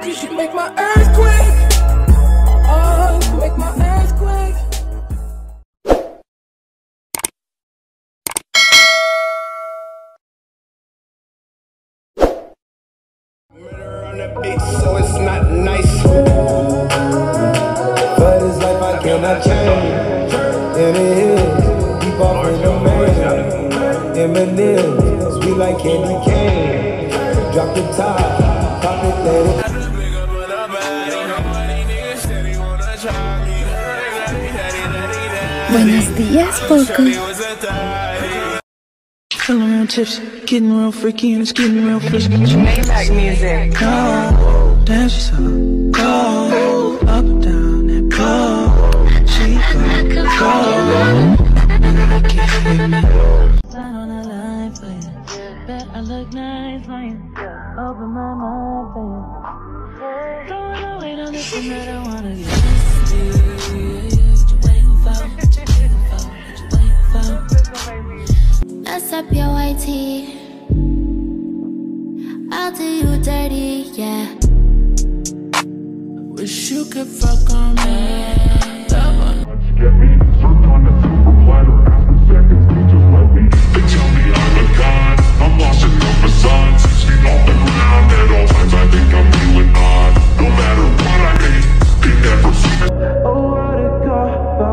She make my earthquake. Oh, make my earthquake. Murder on the beat, so it's not nice. But it's life I cannot change. And it is. Keep off in the man. M&M's, sweet like candy cane. Drop the top, pop it, let it. Buenos días, Poco. Feeling real tipsy, getting real freaky, and it's getting real frisky. Maybach music. Go, dance yourself. Go, up and down that pole. She go. I can't hear me. Sign on a line for you. Bet I look nice for you. Open my mind for you. Throwing away on this one that I wanna get. What you waiting for? What you waiting for? What you waiting for? Mess up your white tee. I'll do you dirty, yeah. Wish you could fuck on me. That one. Get me served on a silver platter. After seconds, they just let me. They tell me I'm a god. I'm lost in the facade. 6 feet off the ground at all times. I think I'm feeling odd. No matter what I make, they never see it. Oh, what a god.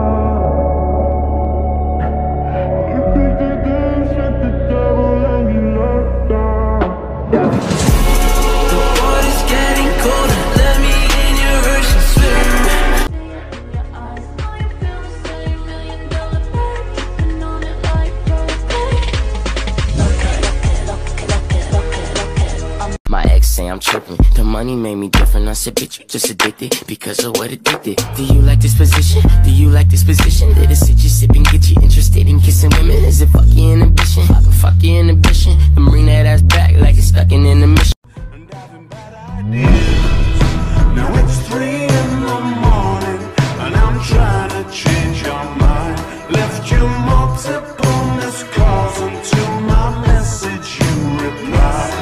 You think the dance with the devil and you locked down. The water's getting colder. Let me in your ocean swim. My ex say I'm tripping. The money made me different. I said, bitch, you just addicted because of what addicted. Do you like this position? Do you like this position? Let it sit you sipping, get you interested in kissing women. Is it fuck your inhibition? Fuck your inhibition and bring that ass back like it's stuck in intermission. Now it's 3 in the morning, and I'm trying to change your mind. Left you multiple missed calls until my message you replied.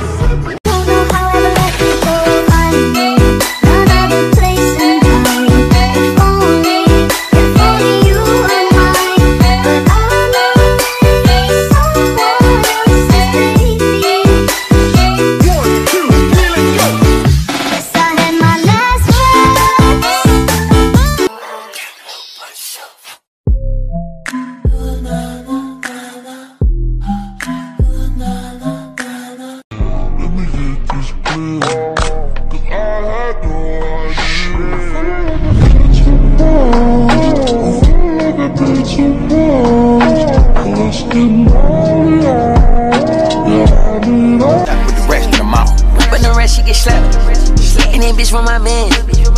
She get slapped, and then bitch from my man.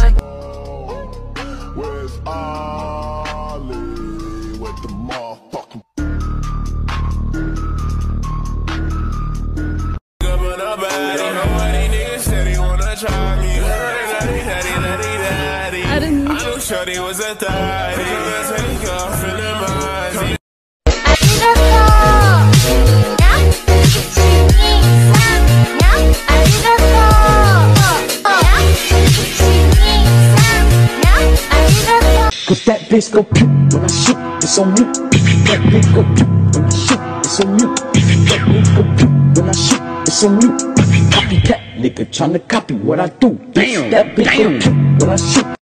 Where's Ollie with the motherfucking? I didn't know. Shorty was a thotty. Cause that bitch go pew when I shoot, it's on you. That bitch go pew when I shoot, it's on you. That bitch go pew when I shoot, it's on you. Copycat nigga tryna copy what I do. Damn, that bitch go pew when I shoot.